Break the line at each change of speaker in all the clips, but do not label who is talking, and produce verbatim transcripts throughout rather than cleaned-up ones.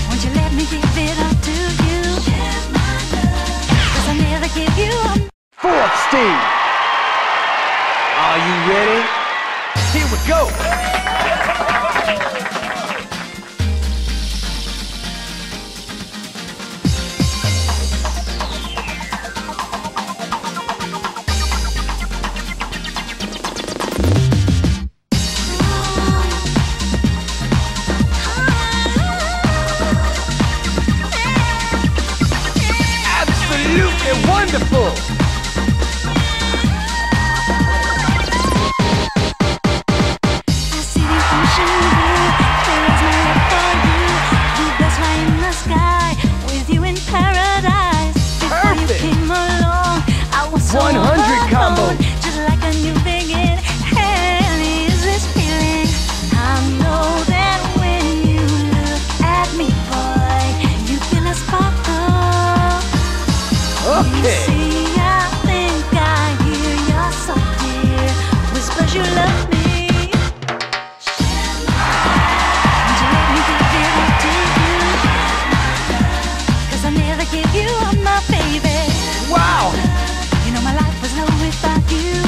Won't you let me give it all to you? Cause I never give you up.
Fourth Steve. Are you ready? Here we go. Absolutely wonderful.
one hundred combo, just like a new beginning. And is this feeling? I know that when you look at me, boy, you feel a sparkle.
Okay.
You see, I think I hear your soft dear whispers you love me. Won't you let me give it all to you? Cause I never give you up, my baby.
Wow.
Without you,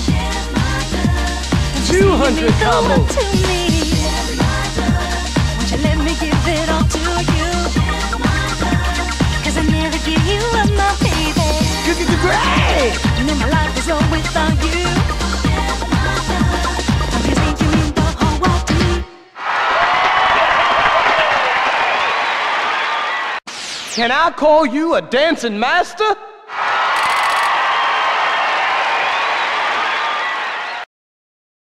two hundred combo.
To me. Won't you let me give it all to you? Cause I never give you up, my baby.
Good, good, great.
You know my life is all without you. I'm just thinking you mean the whole world to me.
Can I call you a dancing master?